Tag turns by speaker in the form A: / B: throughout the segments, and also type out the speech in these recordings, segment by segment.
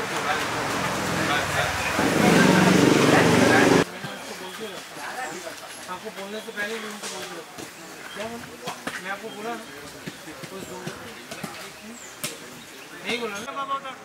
A: आपको बोलने से पहले भी उनको बोल दिया क्या मैं आपको बोला कुछ दो नहीं बोला ना बाबा उधर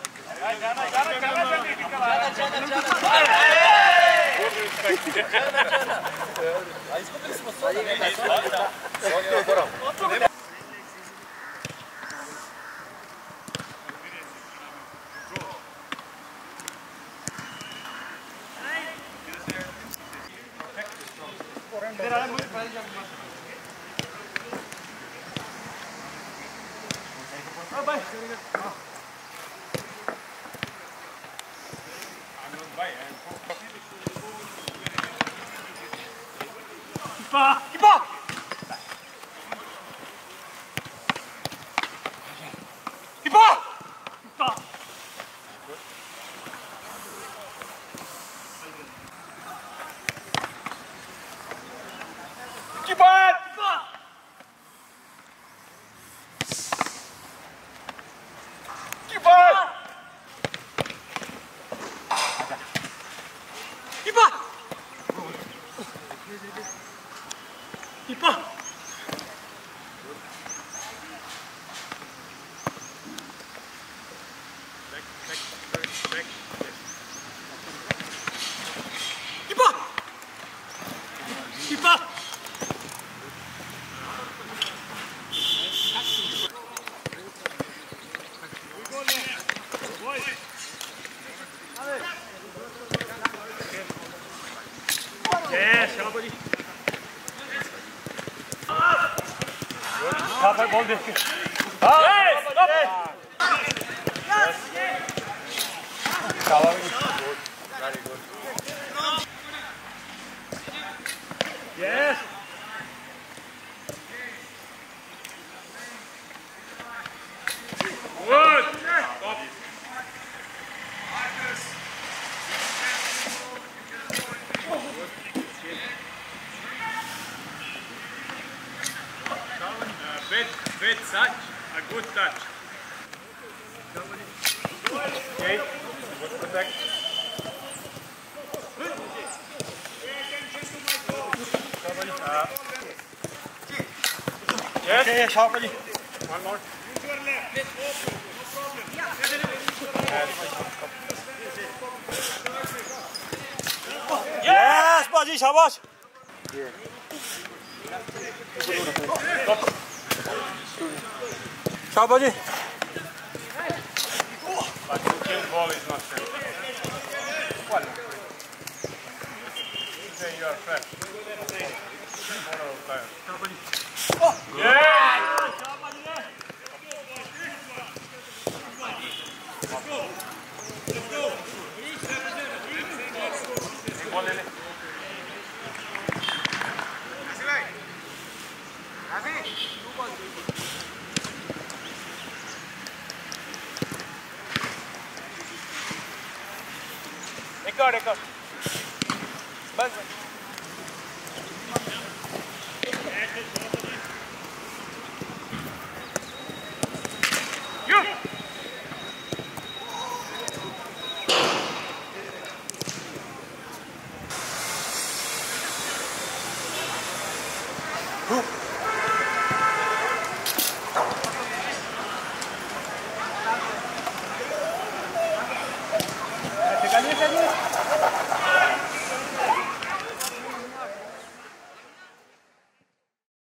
B: Ball this.
A: Yes,
B: Very good.
A: yes. Good. Stop. Bit touch, a good touch.
B: Okay, good protect.
A: Yes.
B: Okay, sharply.
A: One more.
B: Yes, Baji, shabash. Ciao, Baji.
A: But to kill ball is not fair. One. Say you are fresh. Tomorrow time. Yeah! Record. Bas. You.
B: Sekali.